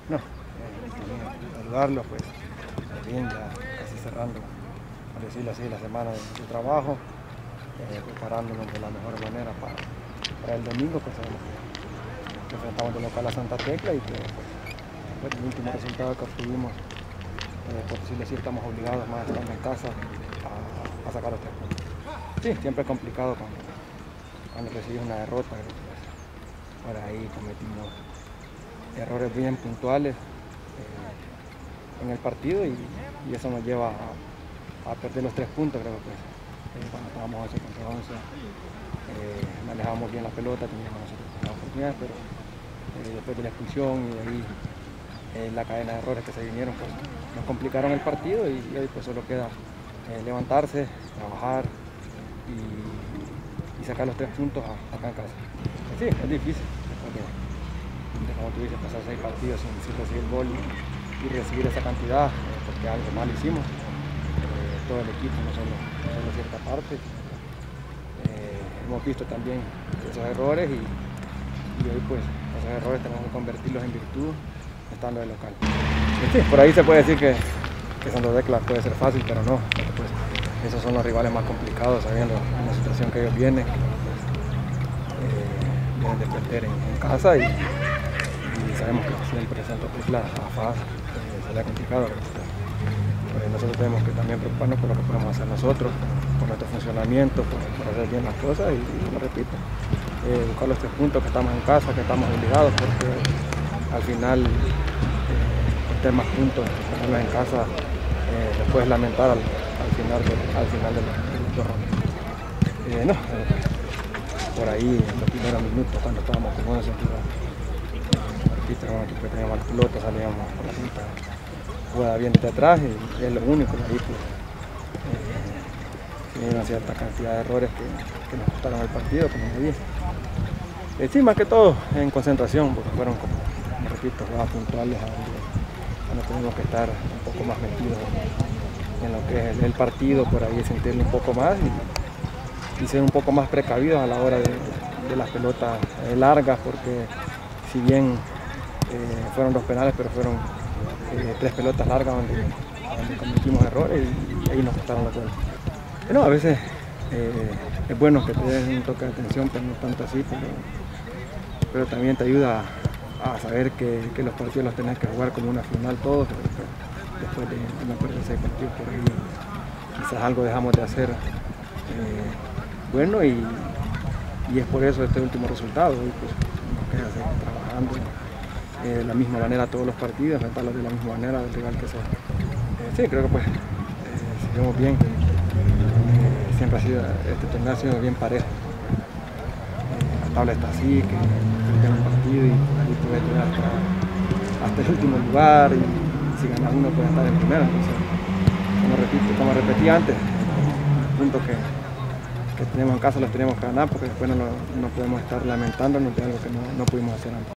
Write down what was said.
No, saludarlo, pues, bien, ya casi cerrando, por decirlo así, la semana de trabajo, preparándonos de la mejor manera para el domingo, pues sabemos que enfrentamos de local a Santa Tecla y que pues, el último resultado que obtuvimos, por decirlo así, estamos obligados más estando en casa a sacar los 3 puntos. Sí, siempre es complicado cuando recibes una derrota, pues, por ahí cometimos errores bien puntuales en el partido y eso nos lleva a perder los 3 puntos, creo que pues, cuando estábamos 11 contra 11 manejamos bien la pelota, teníamos nosotros oportunidades, pero después de la expulsión y de ahí la cadena de errores que se vinieron pues, nos complicaron el partido y hoy pues solo queda levantarse, trabajar y sacar los 3 puntos acá en casa. Sí, es difícil, porque como tú dices, pasar 6 partidos sin recibir gol y recibir esa cantidad, porque algo mal hicimos, todo el equipo, no solo cierta parte. Hemos visto también esos errores y hoy pues esos errores tenemos que convertirlos en virtud estando de local. Sí, por ahí se puede decir que Santa Tecla puede ser fácil, pero no, porque, pues, esos son los rivales más complicados, sabiendo la situación que ellos vienen de perder en casa y sabemos que siempre Santa Tecla a FAS sería complicado. Nosotros tenemos que también preocuparnos por lo que podemos hacer nosotros, por nuestro funcionamiento, por hacer bien las cosas y lo repito, buscar los 3 puntos que estamos en casa, que estamos obligados, porque al final tener más puntos, tenerlos en casa, después lamentar al final de los 2 rondas. No, por ahí en los primeros minutos cuando estábamos con buena sentido, que teníamos la pelota, salíamos por la punta, jugaba bien desde atrás y es lo único, ahí pues, una cierta cantidad de errores que nos costaron el partido, como me dije. Sí, más que todo en concentración, porque fueron, como repito, jugadas puntuales donde tenemos que estar un poco más metidos en lo que es el partido, por ahí sentirlo un poco más y ser un poco más precavidos a la hora de las pelotas largas, porque si bien fueron 2 penales, pero fueron 3 pelotas largas donde cometimos errores y ahí nos costaron los goles. No, a veces es bueno que te den un toque de atención, pero no tanto así, pero también te ayuda a saber que los partidos los tenés que jugar como una final todos, después de no perder 6 partidos por ahí, quizás algo dejamos de hacer bueno y es por eso este último resultado. Hoy pues, nos queda seguir trabajando de la misma manera todos los partidos, enfrentarlos de la misma manera del rival que sea. Sí, creo que pues seguimos bien, siempre ha sido, este torneo ha sido bien parejo. La tabla está así, que tenemos un partido y puede llegar hasta el último lugar y si ganas uno puede estar en primera. Entonces, como repetí antes, los puntos que tenemos en casa los tenemos que ganar porque después no podemos estar lamentándonos de algo que no pudimos hacer antes.